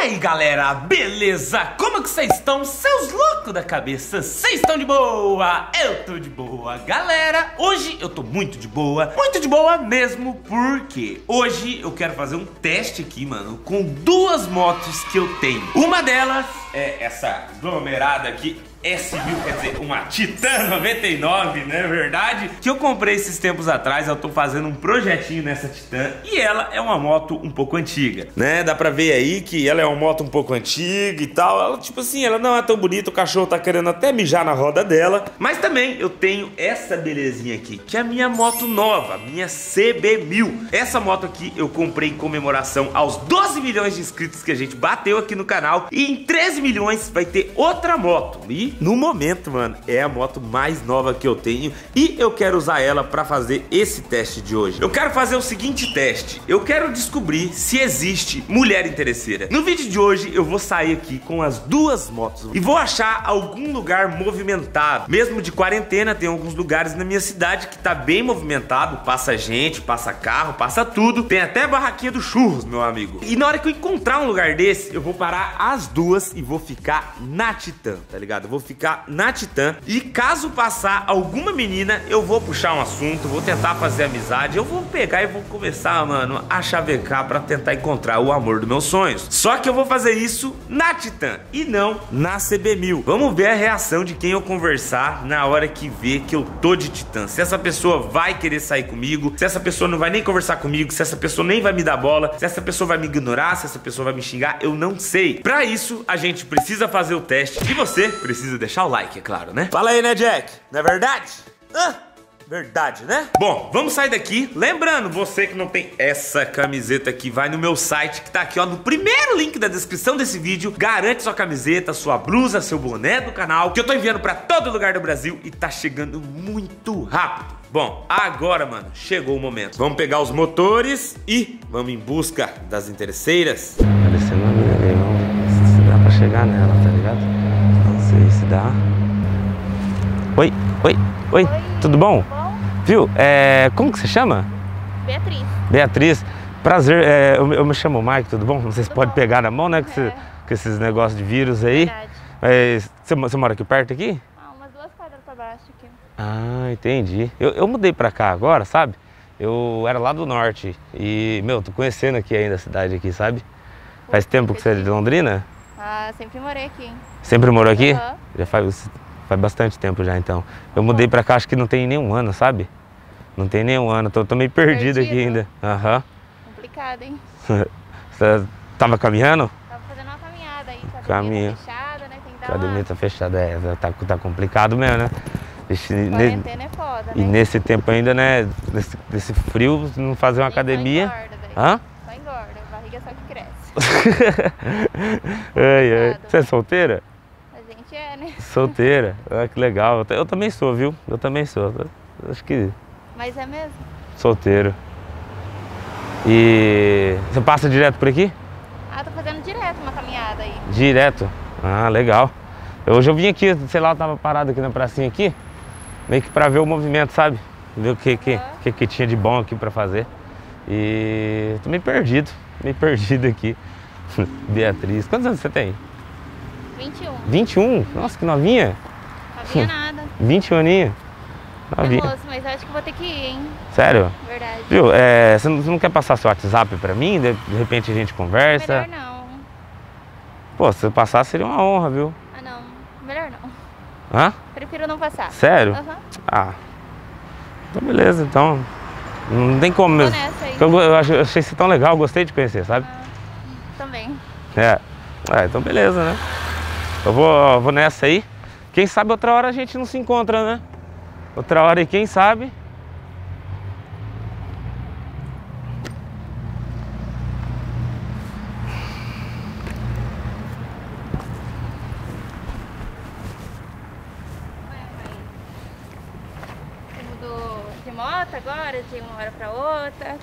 aí galera, beleza? Como que vocês estão? Seus loucos da cabeça, vocês estão de boa? Eu tô de boa, galera. Hoje eu tô muito de boa mesmo, porque hoje eu quero fazer um teste aqui, mano, com duas motos que eu tenho. Uma delas é essa aglomerada aqui, S1000, quer dizer, uma Titan 99, não é verdade? Que eu comprei esses tempos atrás. Eu tô fazendo um projetinho nessa Titan e ela é uma moto um pouco antiga, né? Dá pra ver aí que ela é uma moto um pouco antiga e tal. Ela, tipo assim, ela não é tão bonita, o cachorro tá querendo até mijar na roda dela. Mas também eu tenho essa belezinha aqui, que é a minha moto nova, minha CB1000. Essa moto aqui eu comprei em comemoração aos 12 milhões de inscritos que a gente bateu aqui no canal. E em 13 milhões vai ter outra moto. E no momento, mano, é a moto mais nova que eu tenho e eu quero usar ela pra fazer esse teste de hoje. Eu quero fazer o seguinte teste. Eu quero descobrir se existe mulher interesseira. No vídeo de hoje eu vou sair aqui com as duas motos e vou achar algum lugar movimentado. Mesmo de quarentena, tem alguns lugares na minha cidade que tá bem movimentado. Passa gente, passa carro, passa tudo. Tem até barraquinha do churros, meu amigo. E na hora que eu encontrar um lugar desse, eu vou parar as duas e vou ficar na Titan, tá ligado? Eu vou ficar na Titan e caso passar alguma menina, eu vou puxar um assunto, vou tentar fazer amizade, eu vou pegar e vou começar, mano, a chavecar pra tentar encontrar o amor dos meus sonhos. Só que eu vou fazer isso na Titan e não na CB1000. Vamos ver a reação de quem eu conversar na hora que vê que eu tô de Titan. Se essa pessoa vai querer sair comigo, se essa pessoa não vai nem conversar comigo, se essa pessoa nem vai me dar bola, se essa pessoa vai me ignorar, se essa pessoa vai me xingar, eu não sei. Pra isso, a gente precisa fazer o teste e você precisa deixar o like, é claro, né? Fala aí, né, Jack? Não é verdade? Verdade, né? Bom, vamos sair daqui. Lembrando, você que não tem essa camiseta aqui, vai no meu site que tá aqui, ó, no primeiro link da descrição desse vídeo. Garante sua camiseta, sua blusa, seu boné do canal, que eu tô enviando pra todo lugar do Brasil e tá chegando muito rápido. Bom, agora, mano, chegou o momento. Vamos pegar os motores e vamos em busca das interesseiras. Parecendo uma mina ali, vamos ver se dá pra chegar nela, tá ligado? Não sei se dá. Oi, oi, oi, tudo bom? Viu? Como que você chama? Beatriz. Beatriz, prazer, eu me chamo Mike, tudo bom? Não sei se pode pegar na mão, né, com esses negócios de vírus aí. Verdade. Você mora aqui perto aqui? Umas 2 quadras pra baixo aqui. Ah, entendi. Eu mudei pra cá agora, sabe? Eu era lá do norte e, meu, tô conhecendo aqui ainda a cidade aqui, sabe? Faz tempo que você é de Londrina? Ah, sempre morei aqui. Sempre morou aqui? Uhum. Já faz bastante tempo já, então. Eu mudei pra cá, acho que não tem nenhum ano, sabe? Não tem nenhum ano, tô meio perdido aqui ainda. Aham. Complicado, hein? Você tava caminhando? Tava fazendo uma caminhada aí, a Caminho. academia tá fechada, né? Tem que A dar academia uma... tá fechada, tá complicado mesmo, né? Quarentena é foda, né? E nesse tempo ainda, né, nesse frio, não fazer uma academia. Só engorda, daí. Hã? Só engorda, a barriga só que cresce. Ai. Você é solteira? A gente é, né? Solteira, que legal. Eu também sou, viu? Eu também sou. Acho que Mas é mesmo? solteiro. E você passa direto por aqui? Ah, tô fazendo direto uma caminhada aí. Direto? Ah, legal. Hoje eu vim aqui, sei lá, eu tava parado aqui na pracinha aqui, meio que pra ver o movimento, sabe? Ver o que tinha de bom aqui pra fazer. E tô meio perdido aqui. Beatriz, quantos anos você tem? 21. 21? Nossa, que novinha. Não havia nada. 21 aninhos. É Novinha. moço, mas eu acho que vou ter que ir, hein? Sério? Verdade. Viu, você não quer passar seu WhatsApp pra mim? De repente a gente conversa? Melhor não. Pô, se eu passar seria uma honra, viu? Ah, não. Melhor não. Hã? Prefiro não passar. Sério? Aham. Ah, então beleza, então. Não tem como Tô mesmo. nessa aí. Eu achei você tão legal, gostei de conhecer, sabe? Também. Então beleza, né? Eu vou nessa aí. Quem sabe outra hora a gente não se encontra, né? Outra hora e quem sabe. Você mudou de moto agora, de uma hora pra outra?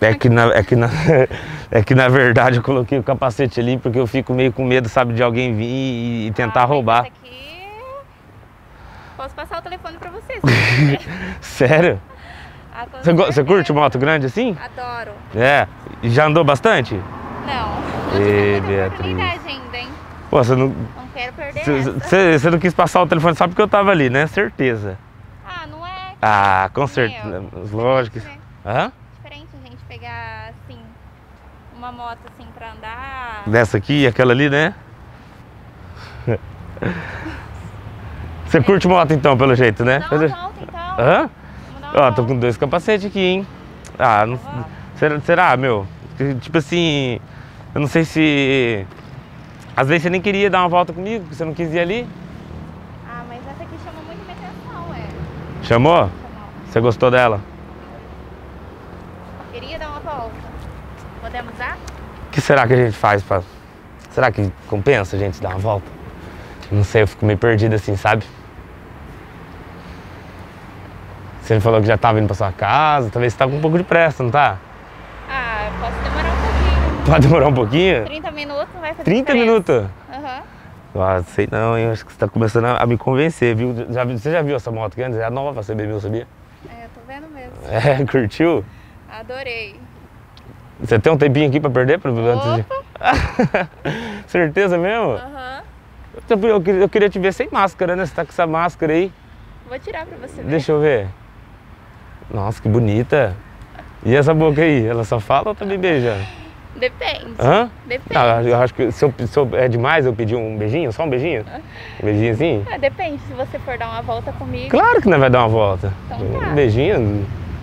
É que na verdade eu coloquei o capacete ali porque eu fico meio com medo, sabe, de alguém vir e tentar roubar. Mas aqui... Posso passar o telefone pra você, se você quiser. Sério? Ah, com Você certeza. curte moto grande assim? Adoro. É. E já andou bastante? Não. Vou te dar Ei, muita Beatriz. oportunidade ainda, hein? Pô, você não... Não quero perder essa. Você não quis passar o telefone só porque eu tava ali, né? Certeza. Ah, não é? Ah, com certeza. Lógico. Diferente, né? Hã? Diferente a gente pegar, assim, uma moto, assim, pra andar. Dessa aqui e aquela ali, né? Você curte moto então, pelo jeito, né? Dá uma volta, então. Hã? Vamos dar Ó, uma tô com volta. 2 capacetes aqui, hein? Ah, não... será, meu? Tipo assim, eu não sei se... Às vezes você nem queria dar uma volta comigo, porque você não quis ir ali. Ah, mas essa aqui chamou muito minha atenção, Chamou? Chamou. Você gostou dela? Queria dar uma volta. Podemos dar? O que será que a gente faz pra... Será que compensa a gente dar uma volta? Não sei, eu fico meio perdido assim, sabe? Você falou que já tava indo pra sua casa, talvez você tá com um pouco de pressa, não tá? Ah, eu posso demorar um pouquinho. Pode demorar um pouquinho? 30 minutos não vai fazer 30 diferença. minutos? Aham. Ah, sei não, hein? Acho que você tá começando a me convencer, viu? Você já viu essa moto aqui antes? É nova, você bebeu, sabia? É, eu tô vendo mesmo. É, curtiu? Adorei. Você tem um tempinho aqui pra perder? Antes de... Opa! Certeza mesmo? Aham. Eu queria te ver sem máscara, né? Você tá com essa máscara aí. Vou tirar pra você ver. Deixa eu ver. Nossa, que bonita. E essa boca aí? Ela só fala ou tá me beijando? Depende. Hã? Depende. Não, eu acho que se eu é demais eu pedir um beijinho, só um beijinho? Um beijinho assim? Ah, depende, se você for dar uma volta comigo. Claro que não vai dar uma volta. Então tá. Um beijinho.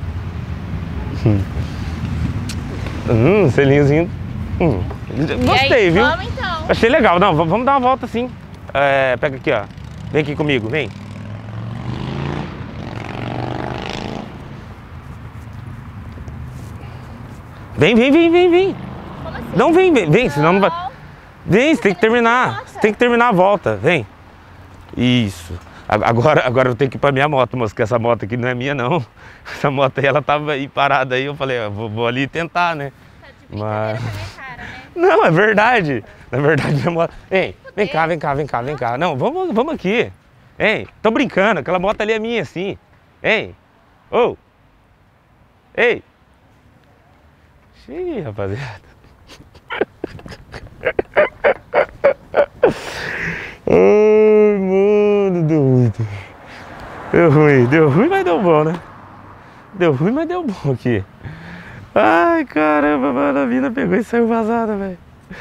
Selinhozinho. Gostei, e aí, viu? Vamos então. Achei legal. Não, vamos dar uma volta sim. É, pega aqui, ó. Vem aqui comigo, vem. Vem. Como assim? Não, vem, senão não vai. Não. Vem, você tem que terminar. Nossa. Você tem que terminar a volta, vem. Isso. Agora eu tenho que ir pra minha moto, moço, que essa moto aqui não é minha, não. Essa moto aí, ela tava aí parada aí, eu falei, vou ali tentar, né? Tá de brincadeira com a minha cara, né? Não, é verdade. Na verdade, minha moto... Ei, vem cá. Não, vamos aqui. Ei, tô brincando, aquela moto ali é minha, sim. Ei, ô. Ei. Xiii, rapaziada. Ai, mano, deu muito. Deu ruim, mas deu bom, né? Deu ruim, mas deu bom aqui. Ai, caramba, mano, a mina pegou e saiu vazada, velho.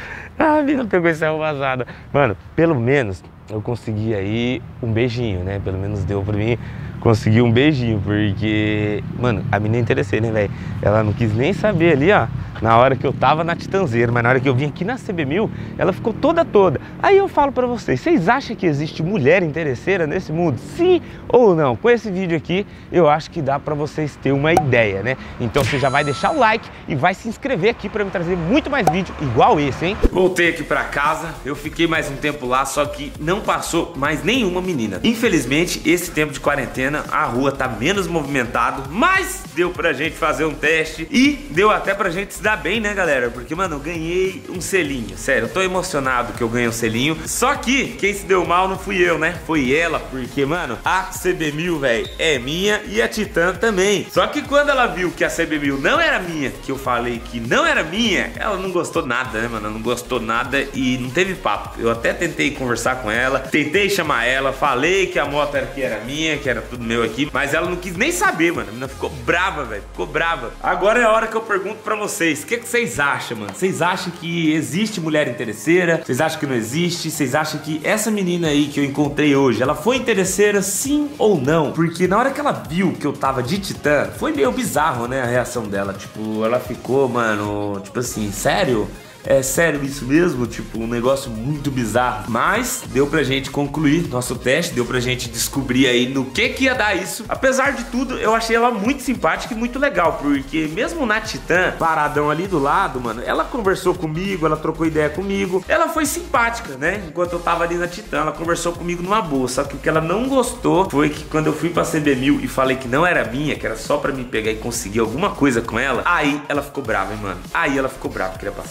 A mina pegou e saiu vazada. Mano, pelo menos eu consegui aí um beijinho, né? Pelo menos deu pra mim conseguir um beijinho, porque, mano, a mina é interessei, né, velho? Ela não quis nem saber ali, ó, na hora que eu tava na Titanzeira, mas na hora que eu vim aqui na CB1000, ela ficou toda. Aí eu falo pra vocês acham que existe mulher interesseira nesse mundo? Sim ou não? Com esse vídeo aqui, eu acho que dá pra vocês terem uma ideia, né? Então você já vai deixar o like e vai se inscrever aqui pra me trazer muito mais vídeo igual esse, hein? Voltei aqui pra casa, eu fiquei mais um tempo lá, só que não passou mais nenhuma menina. Infelizmente, esse tempo de quarentena, a rua tá menos movimentado, mas deu pra gente fazer um teste e deu até pra gente se dar bem, né, galera? Porque, mano, eu ganhei um selinho. Sério, eu tô emocionado que eu ganhei um selinho. Só que quem se deu mal não fui eu, né? Foi ela, porque, mano, a CB1000, velho, é minha e a Titan também. Só que quando ela viu que a CB1000 não era minha, que eu falei que não era minha, ela não gostou nada, né, mano? Não gostou nada e não teve papo. Eu até tentei conversar com ela, tentei chamar ela, falei que a moto era minha, que era tudo meu aqui, mas ela não quis nem saber, mano. A menina ficou brava, velho, ficou brava. Agora é a hora que eu pergunto pra vocês, o que vocês acham, mano? Vocês acham que existe mulher interesseira? Vocês acham que não existe? Vocês acham que essa menina aí que eu encontrei hoje, ela foi interesseira, sim ou não? Porque na hora que ela viu que eu tava de Titan, foi meio bizarro, né, a reação dela. Tipo, ela ficou, mano, tipo assim, sério? É sério isso mesmo? Tipo, um negócio muito bizarro. Mas deu pra gente concluir nosso teste, deu pra gente descobrir aí no que ia dar isso. Apesar de tudo, eu achei ela muito simpática e muito legal, porque mesmo na Titan, paradão ali do lado, mano, ela conversou comigo, ela trocou ideia comigo, ela foi simpática, né? Enquanto eu tava ali na Titan, ela conversou comigo numa boa. Só que o que ela não gostou foi que quando eu fui pra CB1000 e falei que não era minha, que era só pra me pegar e conseguir alguma coisa com ela, aí ela ficou brava, hein, mano? Aí ela ficou brava, queria passar o número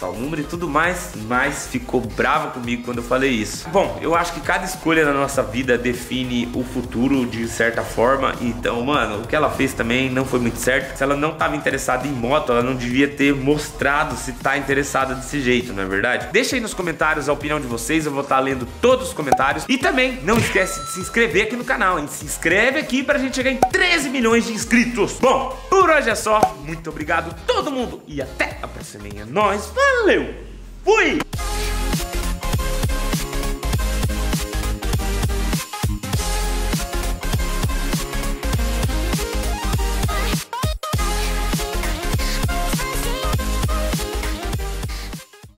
e tudo mais, mas ficou brava comigo quando eu falei isso. Bom, eu acho que cada escolha na nossa vida define o futuro de certa forma. Então, mano, o que ela fez também não foi muito certo. Se ela não estava interessada em moto, ela não devia ter mostrado se tá interessada desse jeito, não é verdade? Deixa aí nos comentários a opinião de vocês, eu vou estar lendo todos os comentários. E também não esquece de se inscrever aqui no canal, hein? Se inscreve aqui pra gente chegar em 13 milhões de inscritos. Bom, por hoje é só. Muito obrigado a todo mundo e até a próxima. É nóis, valeu, fui!